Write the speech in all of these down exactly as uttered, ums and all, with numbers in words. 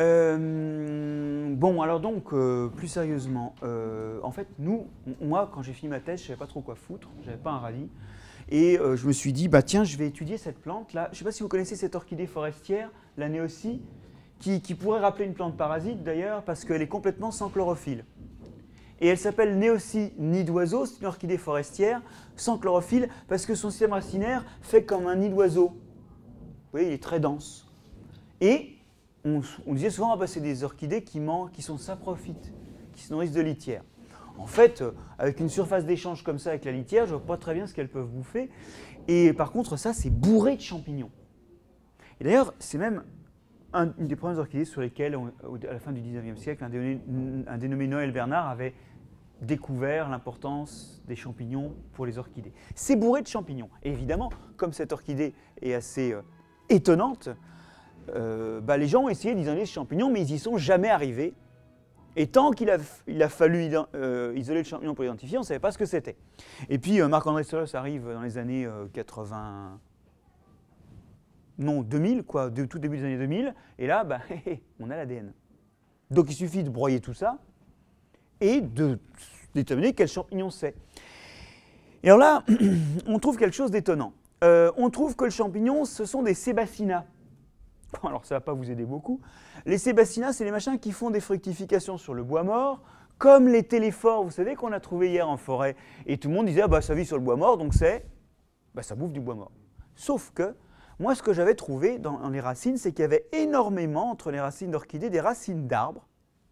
Euh, bon, alors donc, euh, plus sérieusement, euh, en fait, nous, moi, quand j'ai fini ma thèse, je ne savais pas trop quoi foutre, je n'avais pas un radis. Et euh, je me suis dit, bah tiens, je vais étudier cette plante-là. Je ne sais pas si vous connaissez cette orchidée forestière, la Néocie, qui, qui pourrait rappeler une plante parasite d'ailleurs, parce qu'elle est complètement sans chlorophylle. Et elle s'appelle Néocie nid d'oiseau, c'est une orchidée forestière, sans chlorophylle, parce que son système racinaire fait comme un nid d'oiseau. Vous voyez, il est très dense. Et on, on disait souvent, ah bah, c'est des orchidées qui, mangent, qui sont saprophytes, qui se nourrissent de litière. En fait, euh, avec une surface d'échange comme ça avec la litière, je ne vois pas très bien ce qu'elles peuvent bouffer. Et par contre, ça, c'est bourré de champignons. Et d'ailleurs, c'est même un, une des premières orchidées sur lesquelles, on, à la fin du dix-neuvième siècle, un dénommé, un dénommé Noël Bernard avait découvert l'importance des champignons pour les orchidées. C'est bourré de champignons. Et évidemment, comme cette orchidée est assez euh, étonnante, euh, bah, les gens ont essayé d'isoler ce champignon, mais ils n'y sont jamais arrivés. Et tant qu'il a, il a fallu euh, isoler le champignon pour l'identifier, on ne savait pas ce que c'était. Et puis euh, Marc-André Solos arrive dans les années euh, quatre-vingts, non deux mille, quoi, de, tout début des années deux mille, et là, bah, on a l'A D N. Donc il suffit de broyer tout ça et de déterminer quel champignon c'est. Et alors là, on trouve quelque chose d'étonnant. Euh, on trouve que le champignon, ce sont des sébacina. Bon, alors ça ne va pas vous aider beaucoup. Les sébacina, c'est les machins qui font des fructifications sur le bois mort, comme les téléphores, vous savez, qu'on a trouvé hier en forêt. Et tout le monde disait, ah bah ça vit sur le bois mort, donc c'est, bah ça bouffe du bois mort. Sauf que, moi ce que j'avais trouvé dans, dans les racines, c'est qu'il y avait énormément, entre les racines d'orchidées, des racines d'arbres,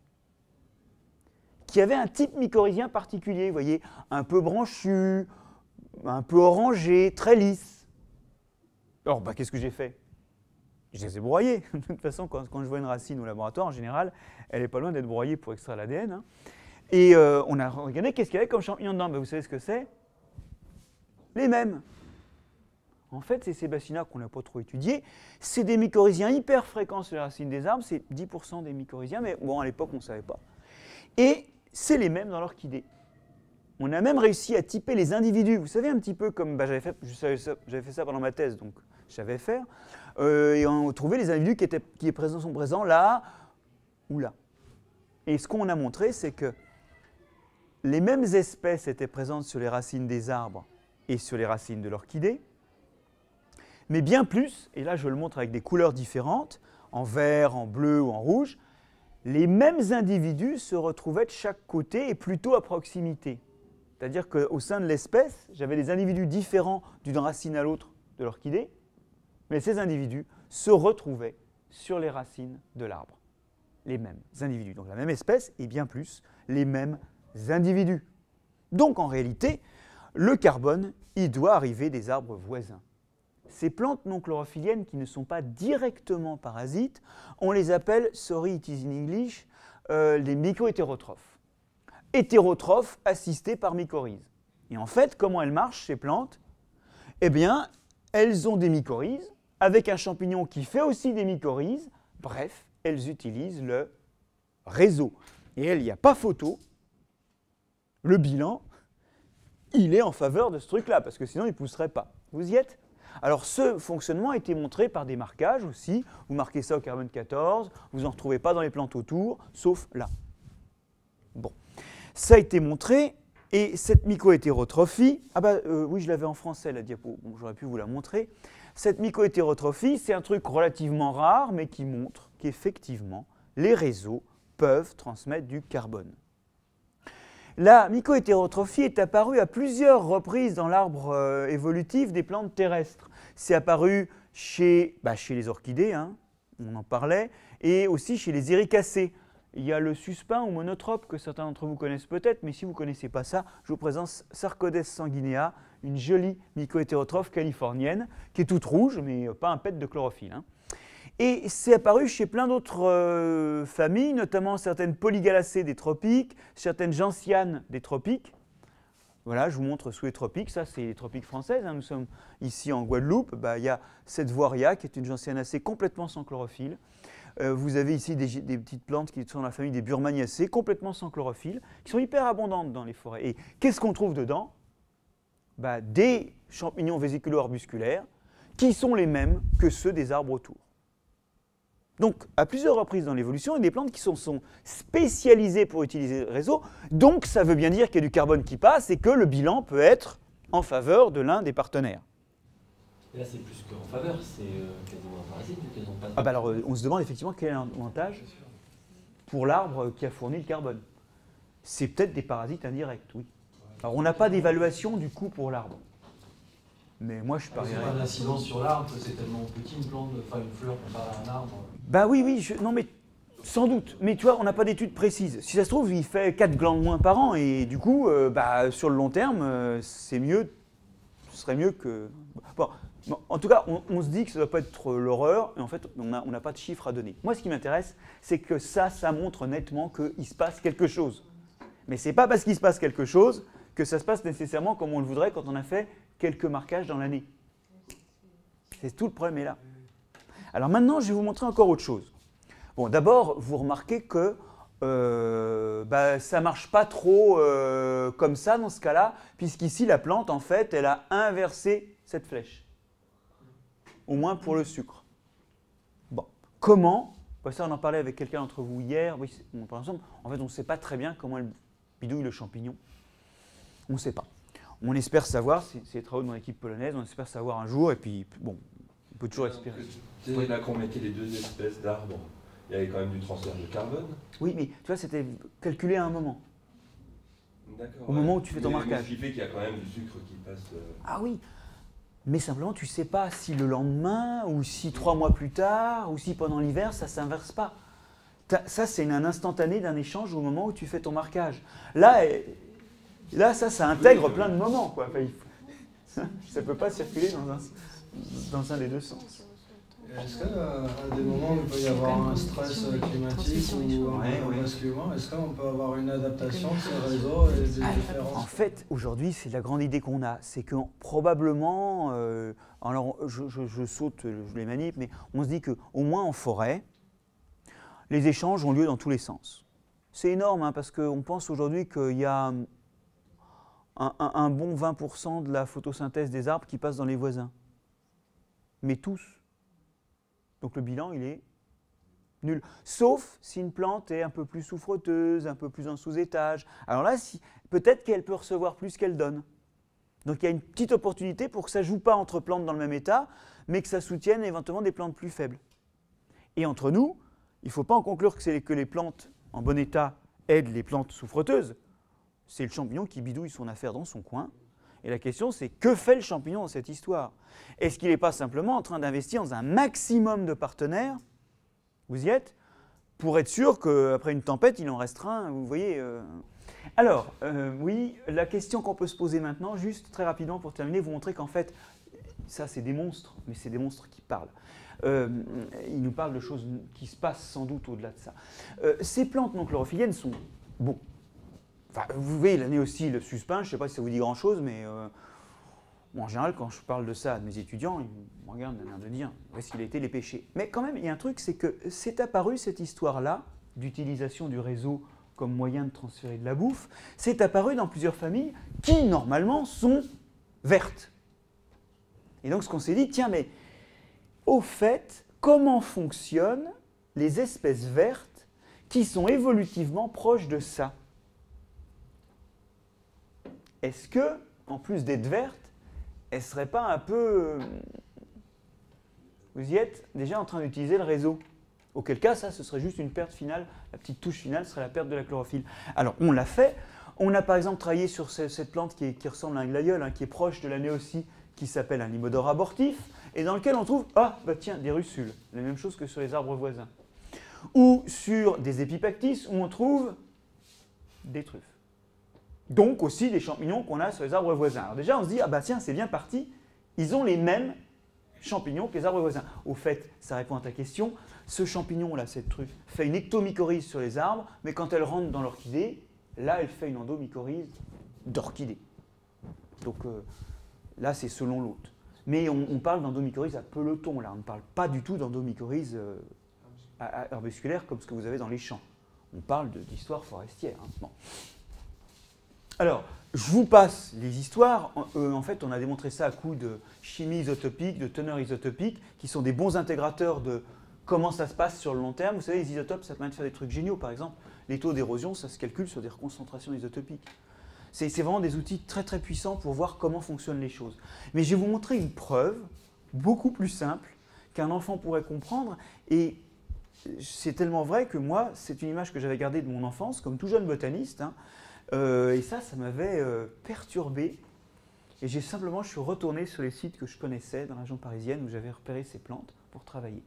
qui avaient un type mycorhizien particulier, vous voyez, un peu branchu, un peu orangé, très lisse. Alors, bah, qu'est-ce que j'ai fait? Je les ai broyés. De toute façon, quand, quand je vois une racine au laboratoire, en général, elle n'est pas loin d'être broyée pour extraire l'A D N. Hein. Et euh, on a regardé qu'est-ce qu'il y avait comme champignon dedans. Ben, vous savez ce que c'est? Les mêmes. En fait, ces sébacina qu'on n'a pas trop étudiés, c'est des mycorhiziens hyper fréquents sur les racines des arbres. C'est dix pour cent des mycorhiziens, mais bon, à l'époque, on ne savait pas. Et c'est les mêmes dans l'orchidée. On a même réussi à typer les individus. Vous savez, un petit peu comme bah, j'avais fait, j'avais fait ça pendant ma thèse, donc je savais faire. Euh, et on trouvait les individus qui, étaient, qui présents, sont présents là ou là. Et ce qu'on a montré, c'est que les mêmes espèces étaient présentes sur les racines des arbres et sur les racines de l'orchidée, mais bien plus, et là je le montre avec des couleurs différentes, en vert, en bleu ou en rouge, les mêmes individus se retrouvaient de chaque côté et plutôt à proximité. C'est-à-dire qu'au sein de l'espèce, j'avais des individus différents d'une racine à l'autre de l'orchidée, mais ces individus se retrouvaient sur les racines de l'arbre. Les mêmes individus. Donc la même espèce et bien plus les mêmes individus. Donc en réalité, le carbone, il doit arriver des arbres voisins. Ces plantes non chlorophylliennes qui ne sont pas directement parasites, on les appelle, sorry it is in English, euh, les myco-hétérotrophes. Hétérotrophes assistés par mycorhizes. Et en fait, comment elles marchent ces plantes? Eh bien, elles ont des mycorhizes, avec un champignon qui fait aussi des mycorhizes. Bref, elles utilisent le réseau. Et il n'y a pas photo. Le bilan, il est en faveur de ce truc-là, parce que sinon, il ne pousserait pas. Vous y êtes? Alors, ce fonctionnement a été montré par des marquages aussi. Vous marquez ça au carbone quatorze, vous n'en retrouvez pas dans les plantes autour, sauf là. Bon, ça a été montré. Et cette myco-hétérotrophie, ah bah euh, oui, je l'avais en français la diapo, bon, j'aurais pu vous la montrer. Cette myco-hétérotrophie, c'est un truc relativement rare, mais qui montre qu'effectivement, les réseaux peuvent transmettre du carbone. La myco-hétérotrophie est apparue à plusieurs reprises dans l'arbre euh, évolutif des plantes terrestres. C'est apparu chez, bah, chez les orchidées, hein, on en parlait, et aussi chez les éricacées. Il y a le suspin ou monotrope que certains d'entre vous connaissent peut-être, mais si vous ne connaissez pas ça, je vous présente Sarcodes sanguinea, une jolie myco-hétérotrophe californienne, qui est toute rouge, mais pas un pet de chlorophylle. Hein. Et c'est apparu chez plein d'autres euh, familles, notamment certaines polygalacées des tropiques, certaines gentianes des tropiques. Voilà, je vous montre sous les tropiques, ça c'est les tropiques françaises, hein. Nous sommes ici en Guadeloupe, bah, il y a cette voiria qui est une gentianacée complètement sans chlorophylle. Euh, vous avez ici des, des petites plantes qui sont dans la famille des burmaniacées, complètement sans chlorophylle, qui sont hyper abondantes dans les forêts. Et qu'est-ce qu'on trouve dedans? Bah, des champignons vésiculo-arbusculaires qui sont les mêmes que ceux des arbres autour. Donc, à plusieurs reprises dans l'évolution, il y a des plantes qui sont, sont spécialisées pour utiliser le réseau. Donc, ça veut bien dire qu'il y a du carbone qui passe et que le bilan peut être en faveur de l'un des partenaires. Et là, c'est plus qu'en faveur, c'est euh, quasiment un parasite, vu qu'elles n'ont pas de... Ah bah alors, on se demande effectivement quel est l'avantage pour l'arbre qui a fourni le carbone. C'est peut-être des parasites indirects, oui. Alors, on n'a pas d'évaluation du coût pour l'arbre. Mais moi, je parierais... pas d'incidence sur l'arbre, c'est tellement petit une plante, enfin une fleur comparée à un arbre. Bah oui, oui, je, non mais sans doute. Mais tu vois, on n'a pas d'études précises. Si ça se trouve, il fait quatre glandes moins par an et du coup, euh, bah, sur le long terme, euh, c'est mieux, ce serait mieux que... Bon, bon, en tout cas, on, on se dit que ça ne doit pas être l'horreur et en fait, on n'a on n'a pas de chiffres à donner. Moi, ce qui m'intéresse, c'est que ça, ça montre nettement qu'il se passe quelque chose. Mais ce n'est pas parce qu'il se passe quelque chose que ça se passe nécessairement comme on le voudrait quand on a fait quelques marquages dans l'année. C'est tout le problème est là. Alors maintenant, je vais vous montrer encore autre chose. Bon, d'abord, vous remarquez que euh, bah, ça ne marche pas trop euh, comme ça dans ce cas-là, puisqu'ici, la plante, en fait, elle a inversé cette flèche. Au moins pour le sucre. Bon, comment? Bah, ça, on en parlait avec quelqu'un d'entre vous hier. Oui, on parle ensemble. En fait, on ne sait pas très bien comment elle bidouille le champignon. On ne sait pas. On espère savoir, c'est les travaux de mon équipe polonaise, on espère savoir un jour, et puis bon, on peut toujours espérer. Tu sais, là qu'on mettait les deux espèces d'arbres, il y avait quand même du transfert de carbone. Oui, mais tu vois, c'était calculé à un moment. D'accord. Au ouais. moment où tu fais ton mais, marquage. Mais ce qui fait qu'il y a quand même du sucre qui passe. Euh... Ah oui, mais simplement, tu ne sais pas si le lendemain, ou si trois mois plus tard, ou si pendant l'hiver, ça ne s'inverse pas. Ça, c'est un instantané d'un échange au moment où tu fais ton marquage. Là, là ça, ça intègre oui, plein de moments, quoi. Enfin, ça ne peut pas circuler dans un, dans un des deux sens. Est-ce qu'à des moments où il peut y avoir un stress climatique ou un ouais, basculement, ouais. Est-ce qu'on peut avoir une adaptation de ces réseaux et des différences? En fait, aujourd'hui, c'est la grande idée qu'on a. C'est que probablement, euh, alors je, je, je saute, je les manip, mais on se dit qu'au moins en forêt, les échanges ont lieu dans tous les sens. C'est énorme, hein, parce qu'on pense aujourd'hui qu'il y a un, un, un bon vingt pour cent de la photosynthèse des arbres qui passe dans les voisins. Mais tous. Donc le bilan, il est nul. Sauf si une plante est un peu plus souffreteuse, un peu plus en sous-étage. Alors là, si, peut-être qu'elle peut recevoir plus qu'elle donne. Donc il y a une petite opportunité pour que ça ne joue pas entre plantes dans le même état, mais que ça soutienne éventuellement des plantes plus faibles. Et entre nous, il ne faut pas en conclure que c'est que les plantes en bon état aident les plantes souffreteuses. C'est le champignon qui bidouille son affaire dans son coin. Et la question, c'est que fait le champignon dans cette histoire? Est-ce qu'il n'est pas simplement en train d'investir dans un maximum de partenaires, vous y êtes, pour être sûr qu'après une tempête, il en restera un, vous voyez euh... Alors, euh, oui, la question qu'on peut se poser maintenant, juste très rapidement pour terminer, vous montrer qu'en fait, ça c'est des monstres, mais c'est des monstres qui parlent. Euh, ils nous parlent de choses qui se passent sans doute au-delà de ça. Euh, ces plantes non chlorophylliennes sont bon. Enfin, vous voyez, l'année aussi, le suspens, je ne sais pas si ça vous dit grand-chose, mais euh, bon, en général, quand je parle de ça à mes étudiants, ils me regardent d'un air de dire où est-ce qu'il a été les péchés. Mais quand même, il y a un truc, c'est que c'est apparu cette histoire-là d'utilisation du réseau comme moyen de transférer de la bouffe, c'est apparu dans plusieurs familles qui, normalement, sont vertes. Et donc, ce qu'on s'est dit, tiens, mais au fait, comment fonctionnent les espèces vertes qui sont évolutivement proches de ça? Est-ce que, en plus d'être vertes, elles ne seraient pas un peu... Vous y êtes déjà en train d'utiliser le réseau? Auquel cas, ça, ce serait juste une perte finale. La petite touche finale serait la perte de la chlorophylle. Alors, on l'a fait. On a par exemple travaillé sur cette plante qui, est, qui ressemble à un glaïeul, hein, qui est proche de la néocie, qui s'appelle un limodore abortif, et dans lequel on trouve, ah, bah tiens, des russules. La même chose que sur les arbres voisins. Ou sur des épipactis, où on trouve des truffes. Donc aussi des champignons qu'on a sur les arbres voisins. Alors déjà, on se dit, ah bah tiens, c'est bien parti, ils ont les mêmes champignons que les arbres voisins. Au fait, ça répond à ta question, ce champignon-là, cette truffe, fait une ectomycorhize sur les arbres, mais quand elle rentre dans l'orchidée, là, elle fait une endomycorhize d'orchidée. Donc euh, là, c'est selon l'hôte. Mais on, on parle d'endomycorhize à peloton, là. On ne parle pas du tout d'endomycorhize euh, arbusculaire comme ce que vous avez dans les champs. On parle d'histoire forestière. Hein. Bon. Alors, je vous passe les histoires. En, euh, en fait, on a démontré ça à coup de chimie isotopique, de teneur isotopique, qui sont des bons intégrateurs de comment ça se passe sur le long terme. Vous savez, les isotopes, ça permet de faire des trucs géniaux. Par exemple, les taux d'érosion, ça se calcule sur des reconcentrations isotopiques. C'est vraiment des outils très très puissants pour voir comment fonctionnent les choses. Mais je vais vous montrer une preuve beaucoup plus simple qu'un enfant pourrait comprendre. Et c'est tellement vrai que moi, c'est une image que j'avais gardée de mon enfance, comme tout jeune botaniste. Hein, euh, et ça, ça m'avait euh, perturbé. Et j'ai simplement, je suis retourné sur les sites que je connaissais dans la région parisienne où j'avais repéré ces plantes pour travailler.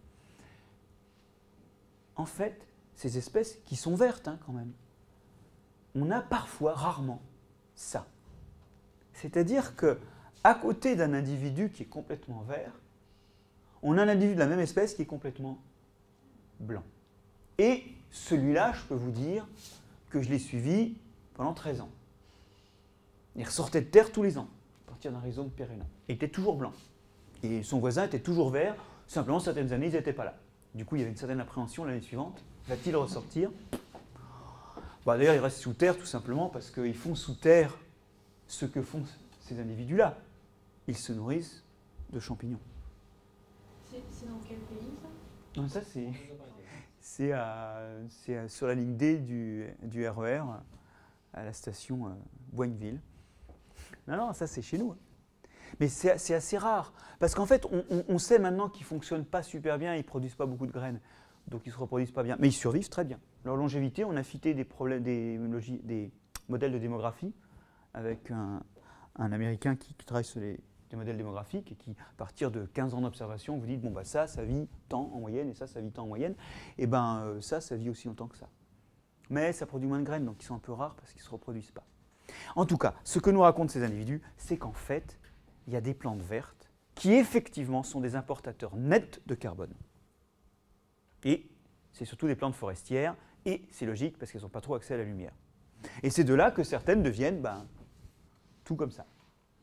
En fait, ces espèces qui sont vertes hein, quand même, on a parfois, rarement, ça. C'est-à-dire qu'à côté d'un individu qui est complètement vert, on a un individu de la même espèce qui est complètement blanc. Et celui-là, je peux vous dire que je l'ai suivi pendant treize ans. Il ressortait de terre tous les ans, à partir d'un rhizome pérennant. Il était toujours blanc. Et son voisin était toujours vert, simplement certaines années, ils n'étaient pas là. Du coup, il y avait une certaine appréhension l'année suivante. Va-t-il ressortir? Bah, d'ailleurs, il reste sous terre tout simplement parce qu'ils font sous terre ce que font ces individus-là. Ils se nourrissent de champignons. C'est dans quel pays ça? Non, ça c'est c'est euh, euh, sur la ligne D du, du R E R à la station euh, Boigneville. Non, non, ça c'est chez nous. Mais c'est assez rare parce qu'en fait, on, on, on sait maintenant qu'ils ne fonctionnent pas super bien, ils ne produisent pas beaucoup de graines, donc ils ne se reproduisent pas bien. Mais ils survivent très bien. Leur longévité, on a fité des, problèmes, des, des modèles de démographie avec un, un Américain qui, qui travaille sur les des modèles démographiques et qui, à partir de quinze ans d'observation, vous dites, bon, bah, ça, ça vit tant en moyenne et ça, ça vit tant en moyenne. Et bien, euh, ça, ça vit aussi longtemps que ça. Mais ça produit moins de graines, donc ils sont un peu rares parce qu'ils ne se reproduisent pas. En tout cas, ce que nous racontent ces individus, c'est qu'en fait, il y a des plantes vertes qui, effectivement, sont des importateurs nets de carbone. Et c'est surtout des plantes forestières, et c'est logique parce qu'elles n'ont pas trop accès à la lumière. Et c'est de là que certaines deviennent, ben, tout comme ça.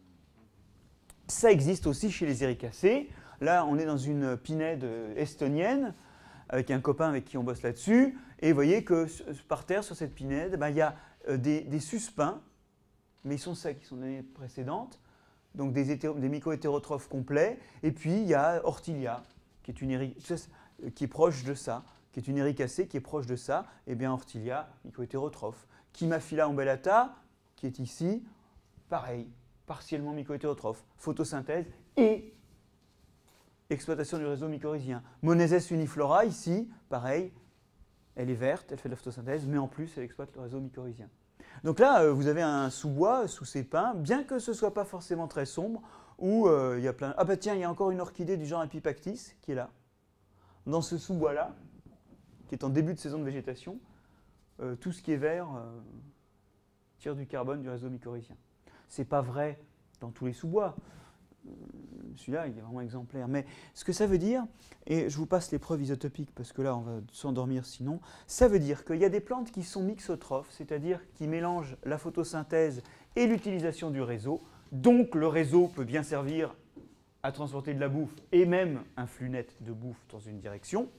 Ça existe aussi chez les éricacées. Là, on est dans une pinède estonienne, avec un copain avec qui on bosse là-dessus. Et vous voyez que par terre, sur cette pinède, ben, il y a des, des suspens, mais ils sont secs, ils sont de l'année précédente, donc des, des myco-hétérotrophes complets. Et puis, il y a Ortilia, qui est, une, qui est proche de ça, qui est une éricacée qui est proche de ça. Et bien, Ortilia, myco-hétérotrophe. Chimaphila umbellata, qui est ici, pareil. Partiellement myco-hétérotrophe, photosynthèse et exploitation du réseau mycorhizien. Moneses uniflora, ici, pareil, elle est verte, elle fait de la photosynthèse, mais en plus, elle exploite le réseau mycorhizien. Donc là, vous avez un sous-bois sous ces pins, bien que ce ne soit pas forcément très sombre, où euh, il y a plein... Ah bah tiens, il y a encore une orchidée du genre Epipactis qui est là. Dans ce sous-bois-là, qui est en début de saison de végétation, euh, tout ce qui est vert euh, tire du carbone du réseau mycorhizien. Ce n'est pas vrai dans tous les sous-bois. Celui-là, il est vraiment exemplaire. Mais ce que ça veut dire, et je vous passe les preuves isotopiques parce que là, on va s'endormir sinon, ça veut dire qu'il y a des plantes qui sont mixotrophes, c'est-à-dire qui mélangent la photosynthèse et l'utilisation du réseau. Donc, le réseau peut bien servir à transporter de la bouffe et même un flux net de bouffe dans une direction.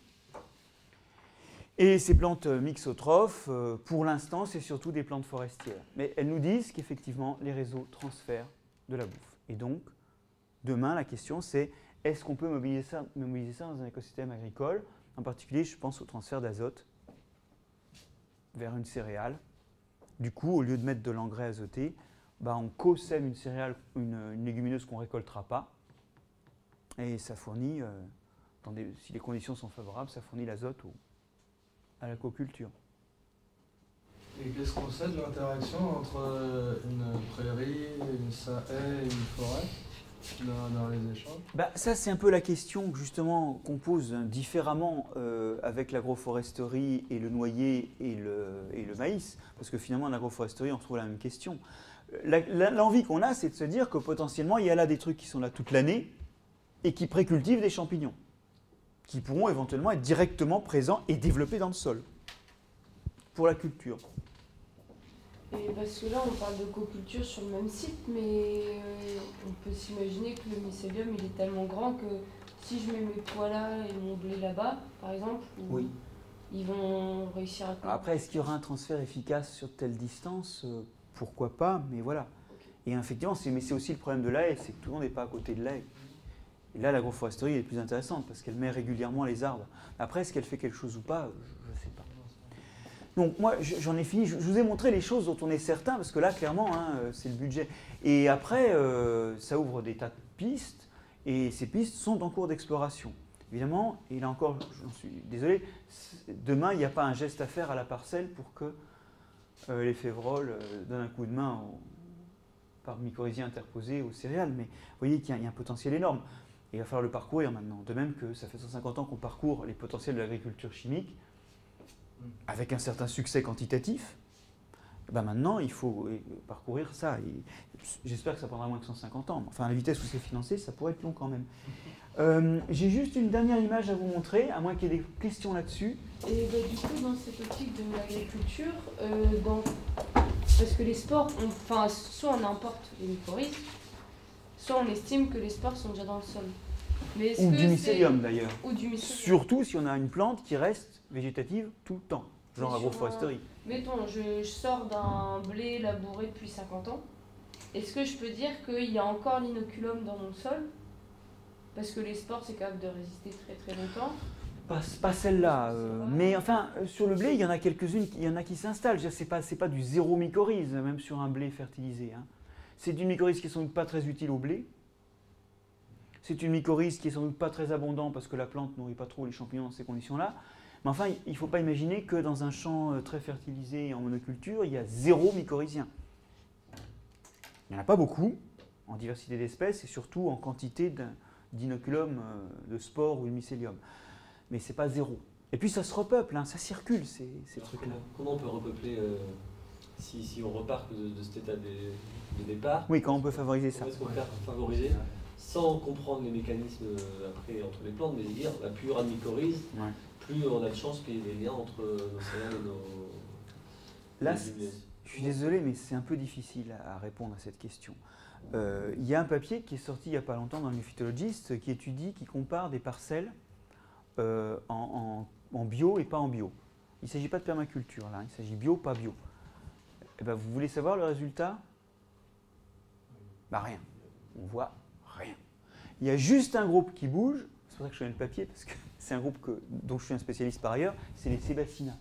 Et ces plantes mixotrophes, euh, pour l'instant, c'est surtout des plantes forestières. Mais elles nous disent qu'effectivement, les réseaux transfèrent de la bouffe. Et donc, demain, la question, c'est est-ce qu'on peut mobiliser ça, mobiliser ça dans un écosystème agricole? En particulier, je pense au transfert d'azote vers une céréale. Du coup, au lieu de mettre de l'engrais azoté, bah, on co-sème une céréale, une, une légumineuse qu'on ne récoltera pas. Et ça fournit, euh, dans des, si les conditions sont favorables, ça fournit l'azote au à l'aquaculture. Et qu'est-ce qu'on sait de l'interaction entre une prairie, une haie et une forêt dans, dans les échanges? Bah, ça, c'est un peu la question justement qu'on pose différemment euh, avec l'agroforesterie et le noyer et le, et le maïs, parce que finalement, en agroforesterie, on retrouve la même question. L'envie qu'on a, c'est de se dire que potentiellement, il y a là des trucs qui sont là toute l'année et qui précultivent des champignons, qui pourront éventuellement être directement présents et développés dans le sol pour la culture. Et parce que là, on parle de coculture sur le même site, mais euh, on peut s'imaginer que le mycélium, il est tellement grand que si je mets mes pois là et mon blé là-bas, par exemple, oui. Ils vont réussir à... Après, est-ce qu'il y aura un transfert efficace sur telle distance? Pourquoi pas, mais voilà. Okay. Et effectivement, mais c'est aussi le problème de la haie, c'est que tout le monde n'est pas à côté de la haie. Et là, l'agroforesterie est plus intéressante parce qu'elle met régulièrement les arbres. Après, est-ce qu'elle fait quelque chose ou pas? Je ne sais pas. Donc moi, j'en ai fini. Je vous ai montré les choses dont on est certain, parce que là, clairement, hein, c'est le budget. Et après, euh, ça ouvre des tas de pistes, et ces pistes sont en cours d'exploration. Évidemment, et là encore, j'en suis désolé, demain, il n'y a pas un geste à faire à la parcelle pour que euh, les févroles euh, donnent un coup de main au, par mycorhiziens interposés aux céréales. Mais vous voyez qu'il y, y a un potentiel énorme. Et il va falloir le parcourir maintenant. De même que ça fait cent cinquante ans qu'on parcourt les potentiels de l'agriculture chimique, avec un certain succès quantitatif, ben maintenant il faut parcourir ça. J'espère que ça prendra moins que cent cinquante ans. Enfin, à la vitesse où c'est financé, ça pourrait être long quand même. Euh, J'ai juste une dernière image à vous montrer, à moins qu'il y ait des questions là-dessus. Et bah, du coup, dans cette optique de l'agriculture, euh, dans... parce que les spores, on... enfin, soit on importe les mycorhizes, soit on estime que les spores sont déjà dans le sol. Mais Ou que du mycélium d'ailleurs. Ou du mycélium. Surtout si on a une plante qui reste végétative tout le temps, genre Mais agroforesterie. un... Mettons, je, je sors d'un blé labouré depuis cinquante ans. Est-ce que je peux dire qu'il y a encore l'inoculum dans mon sol? Parce que les spores, c'est capable de résister très très longtemps. Pas, pas celle-là, euh, mais enfin, sur le blé, il y en a quelques-unes, il y en a qui s'installent. C'est pas, c'est pas du zéro mycorhize, même sur un blé fertilisé. Hein. C'est une mycorhize qui est sans doute pas très utile au blé. C'est une mycorhize qui est sans doute pas très abondante parce que la plante nourrit pas trop les champignons dans ces conditions-là. Mais enfin, il ne faut pas imaginer que dans un champ très fertilisé en monoculture, il y a zéro mycorhizien. Il n'y en a pas beaucoup, en diversité d'espèces et surtout en quantité d'inoculum, de spores ou de mycélium. Mais ce n'est pas zéro. Et puis ça se repeuple, hein, ça circule ces, ces trucs-là. Comment on peut repeupler euh, si, si on repart de, de cet état de, de départ? Oui, quand on peut favoriser ça. Comment est-ce qu'on peut favoriser sans comprendre les mécanismes après entre les plantes, mais dire bah, plus il y aura de mycorhizes, ouais. plus on a de chances qu'il y ait des liens entre nos céréales et nos. Là, je suis désolé, mais c'est un peu difficile à répondre à cette question. Euh, il y a un papier qui est sorti il n'y a pas longtemps dans le Phytologist qui étudie, qui compare des parcelles euh, en, en, en bio et pas en bio. Il ne s'agit pas de permaculture là, il s'agit bio, pas bio. Et ben, vous voulez savoir le résultat? Bah rien. On voit rien. Il y a juste un groupe qui bouge, c'est pour ça que je connais le papier, parce que c'est un groupe que, dont je suis un spécialiste par ailleurs, c'est les Sebacinas,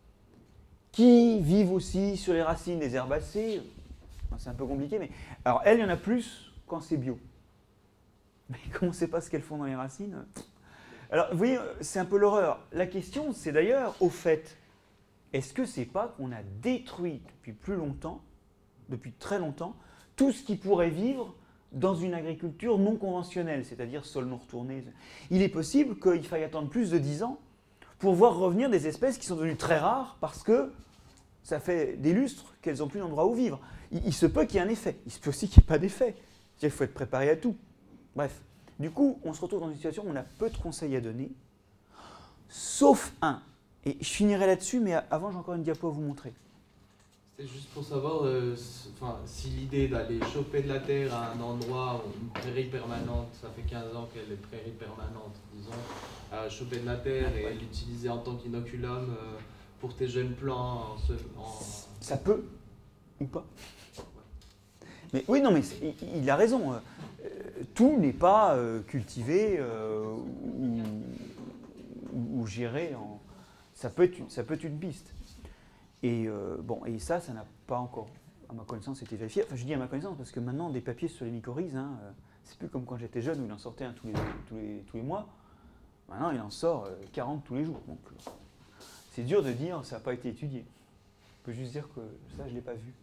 qui vivent aussi sur les racines des herbacées. C'est un peu compliqué, mais... Alors, elles, il y en a plus quand c'est bio. Mais comme on ne sait pas ce qu'elles font dans les racines... Alors, vous voyez, c'est un peu l'horreur. La question, c'est d'ailleurs, au fait, est-ce que c'est pas qu'on a détruit depuis plus longtemps, depuis très longtemps, tout ce qui pourrait vivre dans une agriculture non conventionnelle, c'est-à-dire sol non retourné. Il est possible qu'il faille attendre plus de dix ans pour voir revenir des espèces qui sont devenues très rares parce que ça fait des lustres qu'elles n'ont plus d'endroit où vivre. Il, il se peut qu'il y ait un effet, il se peut aussi qu'il n'y ait pas d'effet. Il faut être préparé à tout. Bref, du coup, on se retrouve dans une situation où on a peu de conseils à donner, sauf un. Et je finirai là-dessus, mais avant, j'ai encore une diapo à vous montrer. C'est juste pour savoir euh, si l'idée d'aller choper de la terre à un endroit, une prairie permanente, ça fait quinze ans qu'elle est prairie permanente, disons, à choper de la terre et l'utiliser en tant qu'inoculum euh, pour tes jeunes plants. En, en... Ça peut ou pas. Mais oui, non, mais il, il a raison. Euh, tout n'est pas euh, cultivé euh, ou, ou, ou géré. En... Ça peut être, ça peut être une piste. Et, euh, bon, et ça, ça n'a pas encore, à ma connaissance, été vérifié. Enfin, je dis à ma connaissance parce que maintenant, des papiers sur les mycorhizes, hein, euh, c'est plus comme quand j'étais jeune où il en sortait un tous les, tous les, tous les mois. Maintenant, il en sort euh, quarante tous les jours. Donc, euh, c'est dur de dire ça n'a pas été étudié. On peut juste dire que ça, je ne l'ai pas vu.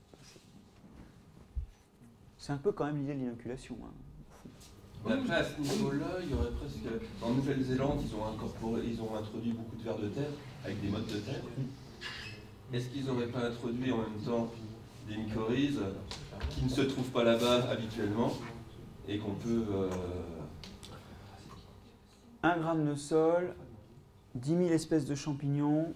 C'est un peu quand même l'idée de l'inoculation. Hein. Mais après, à ce niveau-là, il y aurait presque... En Nouvelle-Zélande, ils ont incorporé, ils ont introduit beaucoup de vers de terre avec des modes de terre. Est-ce qu'ils n'auraient pas introduit en même temps des mycorhizes qui ne se trouvent pas là-bas habituellement et qu'on peut... Euh... un gramme de sol, dix mille espèces de champignons,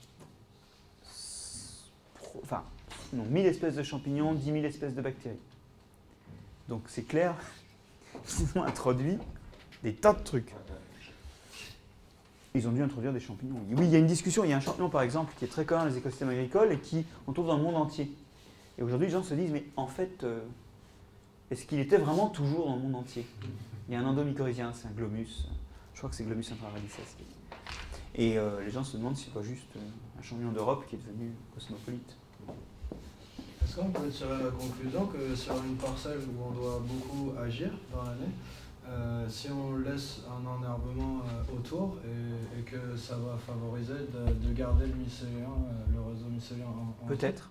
enfin, non, mille espèces de champignons, dix mille espèces de bactéries. Donc c'est clair, ils ont introduit des tas de trucs. Ils ont dû introduire des champignons. Oui, il y a une discussion, il y a un champignon par exemple qui est très commun dans les écosystèmes agricoles et qui on trouve dans le monde entier. Et aujourd'hui, les gens se disent, mais en fait, euh, est-ce qu'il était vraiment toujours dans le monde entier? Il y a un endomycorhizien, c'est un glomus. Je crois que c'est glomus intraradices. Et euh, les gens se demandent si c'est pas juste un champignon d'Europe qui est devenu cosmopolite. Est-ce qu'on peut tirer la conclusion que sur une parcelle où on doit beaucoup agir dans l'année, euh, si on laisse un enherbement euh, autour et, et que ça va favoriser de, de garder le mycélien, euh, le réseau mycélien en, en Peut-être.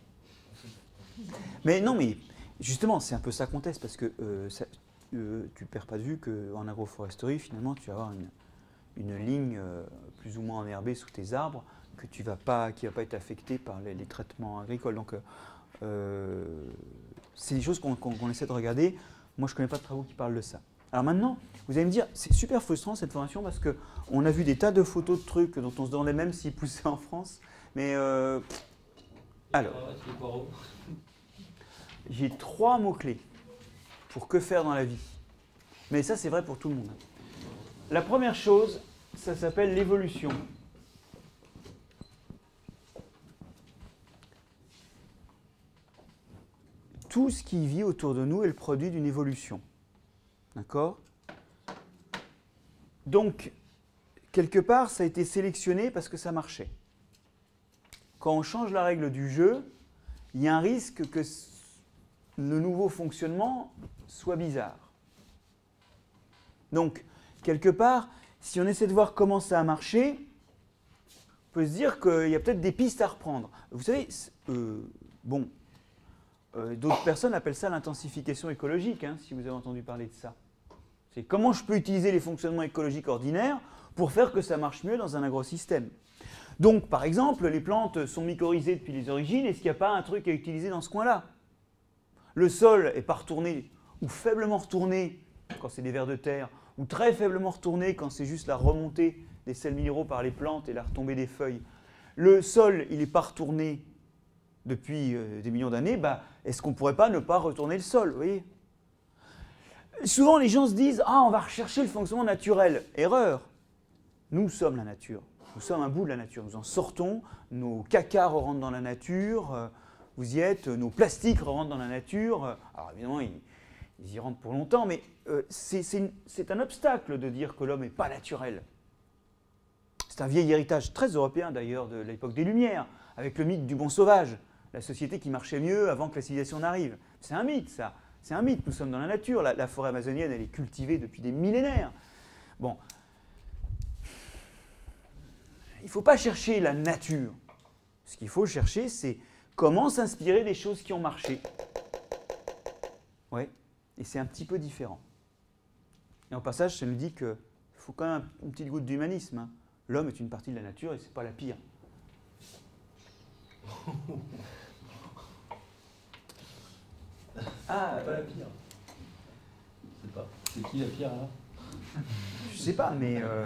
Mais non, mais justement, c'est un peu ça qu'on teste parce que euh, ça, euh, tu ne perds pas de vue qu'en agroforesterie, finalement, tu vas avoir une, une ligne euh, plus ou moins enherbée sous tes arbres que tu vas pas, qui ne va pas être affectée par les, les traitements agricoles. Donc, euh, c'est des choses qu'on qu'on, qu'on essaie de regarder. Moi, je ne connais pas de travaux qui parlent de ça. Alors maintenant, vous allez me dire, c'est super frustrant cette formation parce qu'on a vu des tas de photos de trucs dont on se demandait même s'ils poussaient en France. Mais euh, alors, j'ai trois mots-clés pour que faire dans la vie. Mais ça, c'est vrai pour tout le monde. La première chose, ça s'appelle l'évolution. Tout ce qui vit autour de nous est le produit d'une évolution. D'accord? Donc, quelque part, ça a été sélectionné parce que ça marchait. Quand on change la règle du jeu, il y a un risque que le nouveau fonctionnement soit bizarre. Donc, quelque part, si on essaie de voir comment ça a marché, on peut se dire qu'il y a peut-être des pistes à reprendre. Vous savez, euh, bon, euh, d'autres personnes appellent ça l'intensification écologique, hein, si vous avez entendu parler de ça. C'est comment je peux utiliser les fonctionnements écologiques ordinaires pour faire que ça marche mieux dans un agrosystème. Donc, par exemple, les plantes sont mycorhizées depuis les origines. Est-ce qu'il n'y a pas un truc à utiliser dans ce coin-là? Le sol n'est pas retourné ou faiblement retourné quand c'est des vers de terre, ou très faiblement retourné quand c'est juste la remontée des sels minéraux par les plantes et la retombée des feuilles. Le sol, il n'est pas retourné depuis euh, des millions d'années. Bah, est-ce qu'on ne pourrait pas ne pas retourner le sol, vous voyez? Souvent, les gens se disent « Ah, on va rechercher le fonctionnement naturel ». Erreur. Nous sommes la nature. Nous sommes un bout de la nature. Nous en sortons. Nos cacas rentrent dans la nature. Vous y êtes. Nos plastiques rentrent dans la nature. Alors évidemment, ils, ils y rentrent pour longtemps, mais euh, c'est un obstacle de dire que l'homme n'est pas naturel. C'est un vieil héritage très européen d'ailleurs de l'époque des Lumières, avec le mythe du bon sauvage, la société qui marchait mieux avant que la civilisation n'arrive. C'est un mythe, ça. C'est un mythe, nous sommes dans la nature, la, la forêt amazonienne, elle est cultivée depuis des millénaires. Bon, il ne faut pas chercher la nature. Ce qu'il faut chercher, c'est comment s'inspirer des choses qui ont marché. Ouais, et c'est un petit peu différent. Et en passage, ça nous dit qu'il faut quand même une petite goutte d'humanisme. Hein. L'homme est une partie de la nature et ce n'est pas la pire. Ah, pas la pire. Je sais pas. C'est qui la pire là? Je sais pas, mais euh,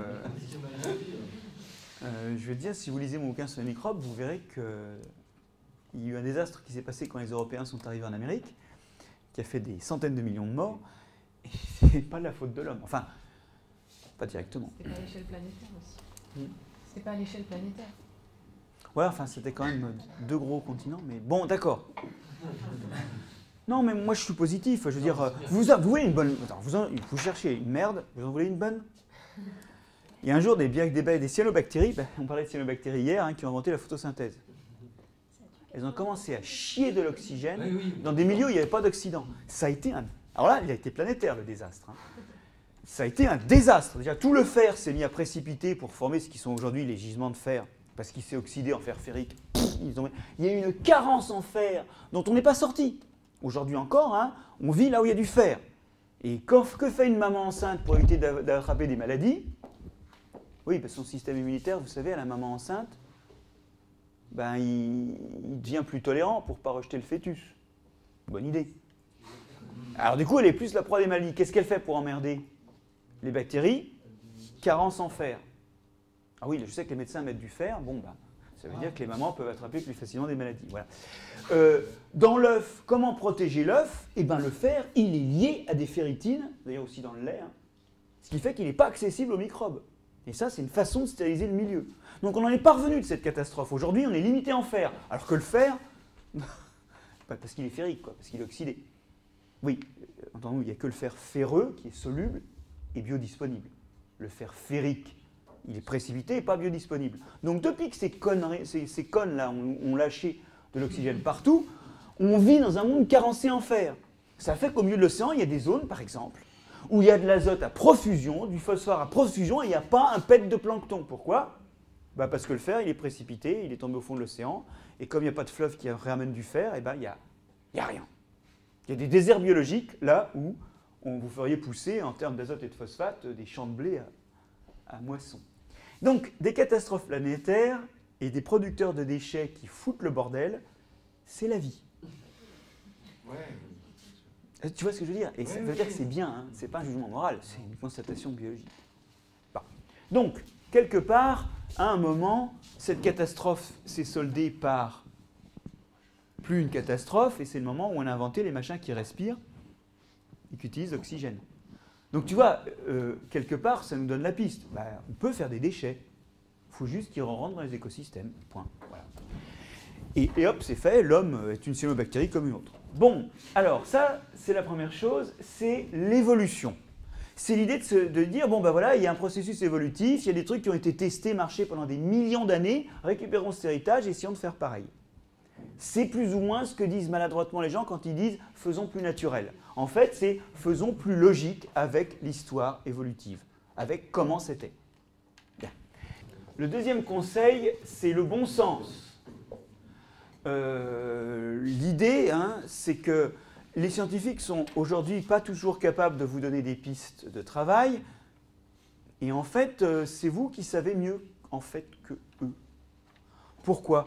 euh, je vais te dire, si vous lisez mon bouquin sur les microbes, vous verrez qu'il y a eu un désastre qui s'est passé quand les Européens sont arrivés en Amérique, qui a fait des centaines de millions de morts, et c'est pas de la faute de l'homme. Enfin, pas directement. C'était pas à l'échelle planétaire aussi. Hmm. C'était pas à l'échelle planétaire. Ouais, enfin, c'était quand même deux gros continents, mais bon, d'accord. Non, mais moi je suis positif. Je veux dire, vous, vous voulez une bonne. Attends, vous, en, vous cherchez une merde, vous en voulez une bonne? Il y a un jour des, des, des cyanobactéries, ben, on parlait de cyanobactéries hier, hein, qui ont inventé la photosynthèse. Elles ont commencé à chier de l'oxygène oui, oui. dans des milieux où il n'y avait pas d'oxydant. Ça a été un. Alors là, il a été planétaire le désastre. Hein. Ça a été un désastre. Déjà, tout le fer s'est mis à précipiter pour former ce qui sont aujourd'hui les gisements de fer, parce qu'il s'est oxydé en fer ferrique. Ils ont... Il y a eu une carence en fer dont on n'est pas sorti. Aujourd'hui encore, hein, on vit là où il y a du fer. Et quand, que fait une maman enceinte pour éviter d'attraper des maladies? Oui, parce que son système immunitaire, vous savez, à la maman enceinte, ben, il, il devient plus tolérant pour ne pas rejeter le fœtus. Bonne idée. Alors du coup, elle est plus la proie des maladies. Qu'est-ce qu'elle fait pour emmerder les bactéries? Carence en fer. Ah oui, je sais que les médecins mettent du fer. Bon, ben, ça veut dire que les mamans peuvent attraper plus facilement des maladies. Voilà. Euh, dans l'œuf, comment protéger l'œuf? Eh bien, le fer, il est lié à des ferritines, d'ailleurs aussi dans le lait, hein, ce qui fait qu'il n'est pas accessible aux microbes. Et ça, c'est une façon de stériliser le milieu. Donc, on n'en est pas revenu de cette catastrophe. Aujourd'hui, on est limité en fer, alors que le fer, parce qu'il est ferrique, quoi, parce qu'il est oxydé. Oui, entendons, il n'y a que le fer ferreux qui est soluble et biodisponible. Le fer ferrique, il est précipité et pas biodisponible. Donc depuis que ces conneries, ces, ces connes-là ont, ont lâché de l'oxygène partout, on vit dans un monde carencé en fer. Ça fait qu'au milieu de l'océan, il y a des zones, par exemple, où il y a de l'azote à profusion, du phosphore à profusion, et il n'y a pas un pet de plancton. Pourquoi? Bah parce que le fer, il est précipité, il est tombé au fond de l'océan, et comme il n'y a pas de fleuve qui ramène du fer, et ben, il n'y a, il y a rien. Il y a des déserts biologiques, là où on vous feriez pousser, en termes d'azote et de phosphate, des champs de blé à, à moisson. Donc, des catastrophes planétaires et des producteurs de déchets qui foutent le bordel, c'est la vie. Ouais. Tu vois ce que je veux dire? Et ça veut dire que c'est bien, hein. C'est pas un jugement moral, c'est une constatation biologique. Bon. Donc, quelque part, à un moment, cette catastrophe s'est soldée par plus une catastrophe, et c'est le moment où on a inventé les machins qui respirent et qui utilisent l'oxygène. Donc tu vois, euh, quelque part, ça nous donne la piste. Bah, on peut faire des déchets. Il faut juste qu'ils rentrent dans les écosystèmes. Point. Voilà. Et, et hop, c'est fait, l'homme est une cyanobactérie comme une autre. Bon, alors ça, c'est la première chose, c'est l'évolution. C'est l'idée de, se, de dire, bon ben voilà, il y a un processus évolutif, il y a des trucs qui ont été testés, marchés pendant des millions d'années, récupérons cet héritage et essayons de faire pareil. C'est plus ou moins ce que disent maladroitement les gens quand ils disent « faisons plus naturel ». En fait, c'est « faisons plus logique avec l'histoire évolutive, avec comment c'était ». Le deuxième conseil, c'est le bon sens. Euh, L'idée, hein, c'est que les scientifiques sont aujourd'hui pas toujours capables de vous donner des pistes de travail, et en fait, euh, c'est vous qui savez mieux en fait que eux. Pourquoi ?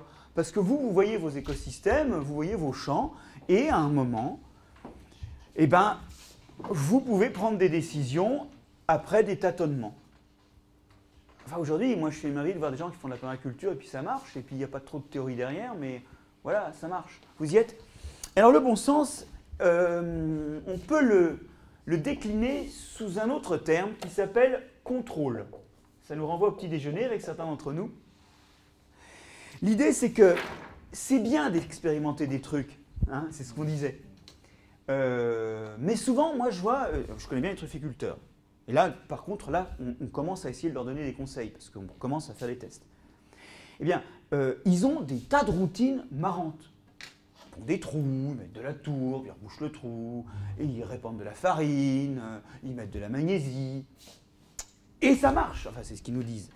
Parce que vous, vous voyez vos écosystèmes, vous voyez vos champs, et à un moment, eh ben, vous pouvez prendre des décisions après des tâtonnements. Enfin, aujourd'hui, moi, je suis émerveillé de voir des gens qui font de la permaculture, et puis ça marche, et puis il n'y a pas trop de théorie derrière, mais voilà, ça marche. Vous y êtes? Alors, le bon sens, euh, on peut le, le décliner sous un autre terme qui s'appelle contrôle. Ça nous renvoie au petit déjeuner avec certains d'entre nous. L'idée, c'est que c'est bien d'expérimenter des trucs, hein, c'est ce qu'on disait. Euh, mais souvent, moi, je vois, euh, je connais bien les trufficulteurs. Et là, par contre, là, on, on commence à essayer de leur donner des conseils, parce qu'on commence à faire des tests. Eh bien, euh, ils ont des tas de routines marrantes. Ils font des trous, ils mettent de la tourbe, ils rebouchent le trou, et ils répandent de la farine, euh, ils mettent de la magnésie. Et ça marche, enfin, c'est ce qu'ils nous disent.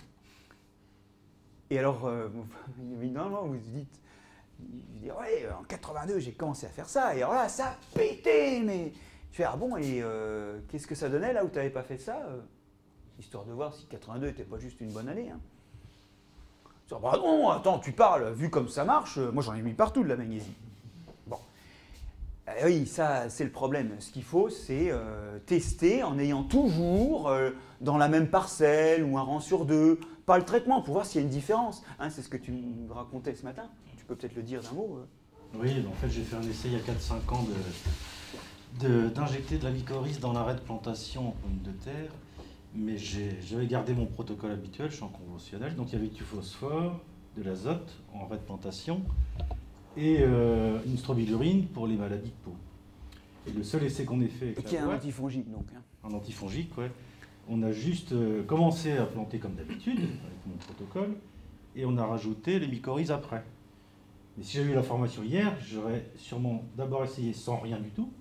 Et alors, euh, évidemment, vous vous dites, vous dites, ouais, en quatre-vingt-deux, j'ai commencé à faire ça, et alors là, ça a pété, mais... Je fais, ah bon, et euh, qu'est-ce que ça donnait là où tu n'avais pas fait ça euh, histoire de voir si quatre-vingt-deux n'était pas juste une bonne année. Hein. Je dis, bah non, attends, tu parles, vu comme ça marche, moi j'en ai mis partout de la magnésie. Bon. Eh oui, ça, c'est le problème. Ce qu'il faut, c'est euh, tester en ayant toujours euh, dans la même parcelle ou un rang sur deux, pas le traitement, pour voir s'il y a une différence. Hein, c'est ce que tu me racontais ce matin. Tu peux peut-être le dire d'un mot. Euh. Oui, en fait, j'ai fait un essai il y a quatre cinq ans de... d'injecter de, de la mycorhize dans l'arrêt de plantation en pommes de terre, mais j'avais gardé mon protocole habituel, je suis en conventionnel, donc il y avait du phosphore, de l'azote en arrêt de plantation et euh, une strobilurine pour les maladies de peau. Et le seul essai qu'on ait fait avec et qui est un antifongique donc. Hein. Un antifongique, ouais. On a juste euh, commencé à planter comme d'habitude avec mon protocole et on a rajouté les mycorhizes après. Mais si j'avais eu la formation hier, j'aurais sûrement d'abord essayé sans rien du tout,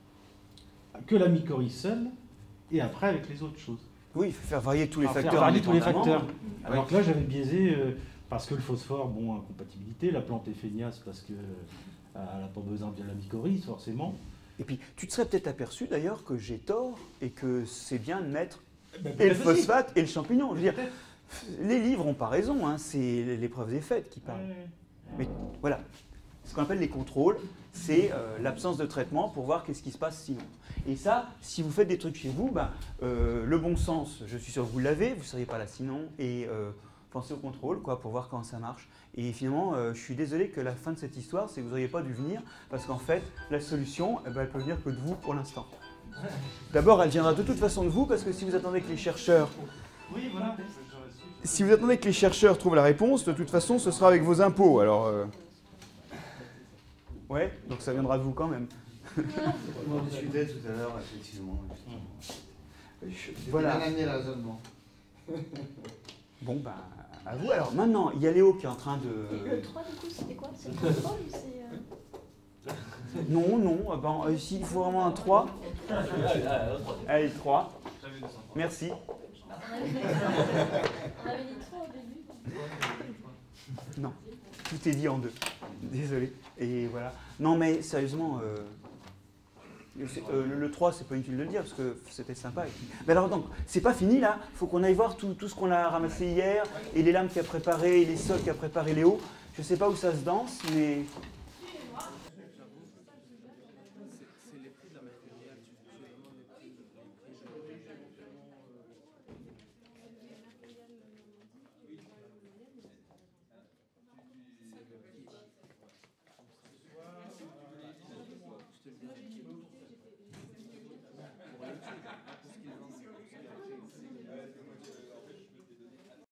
que la mycorhize seule, et après avec les autres choses. Oui, il faut faire varier tous les enfin, facteurs. Faire varier tous les facteurs. Ah, Alors oui. que là, j'avais biaisé, euh, parce que le phosphore, bon, incompatibilité, la plante est feignasse parce qu'elle euh, n'a pas besoin de la mycorhize, forcément. Et puis, tu te serais peut-être aperçu d'ailleurs que j'ai tort, et que c'est bien de mettre Ben, et le phosphate et le champignon. Je veux dire, les livres n'ont pas raison, hein, c'est l'épreuve des faits qui parle. Ouais. Mais voilà, ce qu'on appelle les contrôles, c'est euh, l'absence de traitement pour voir qu'est-ce qui se passe sinon. Et ça, si vous faites des trucs chez vous, bah, euh, le bon sens, je suis sûr que vous l'avez, vous ne seriez pas là sinon, et euh, pensez au contrôle quoi, pour voir comment ça marche. Et finalement, euh, je suis désolé que la fin de cette histoire, c'est que vous n'auriez pas dû venir, parce qu'en fait, la solution, eh ben, elle peut venir que de vous pour l'instant. D'abord, elle viendra de toute façon de vous, parce que si vous attendez que les chercheurs... Oui, voilà. Si vous attendez que les chercheurs trouvent la réponse, de toute façon, ce sera avec vos impôts. Alors, euh... ouais, donc ça viendra de vous quand même. On en discutait tout à l'heure, effectivement. Voilà. Voilà. Bien amené raisonnement. Bon, ben, à vous. Alors maintenant, il y a Léo qui est en train de... Et le trois, du coup, c'était quoi? C'est le contrôle ou c'est... Euh... Non, non, ben, ici, il faut vraiment un trois. Allez, trois. Merci. On avait dit trois au début. Non, tout est dit en deux. Désolé. Et voilà. Non, mais sérieusement, euh, euh, le, le trois, c'est pas inutile de le dire parce que c'était sympa. Mais alors, donc, c'est pas fini là. Il faut qu'on aille voir tout, tout ce qu'on a ramassé hier et les lames qu'a préparé, et les sols qu'a préparé Léo. Je sais pas où ça se danse, mais